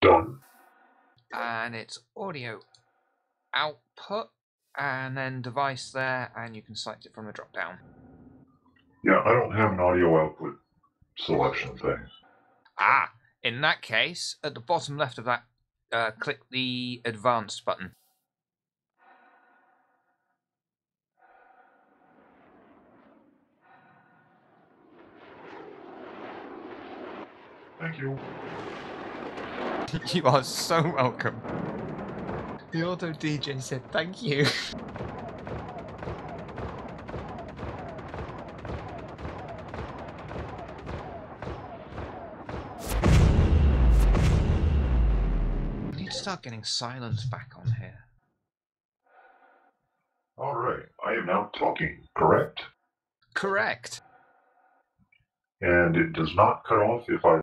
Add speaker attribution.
Speaker 1: Done.
Speaker 2: And it's audio output, and then device there, and you can select it from the drop down.
Speaker 1: Yeah, I don't have an audio output selection thing.
Speaker 2: Ah, in that case, at the bottom left of that, click the advanced button.
Speaker 1: Thank you.
Speaker 2: You are so welcome. The auto DJ said thank you. I need to start getting silence back on here.
Speaker 1: Alright, I am now talking, correct?
Speaker 2: Correct.
Speaker 1: And it does not cut off if I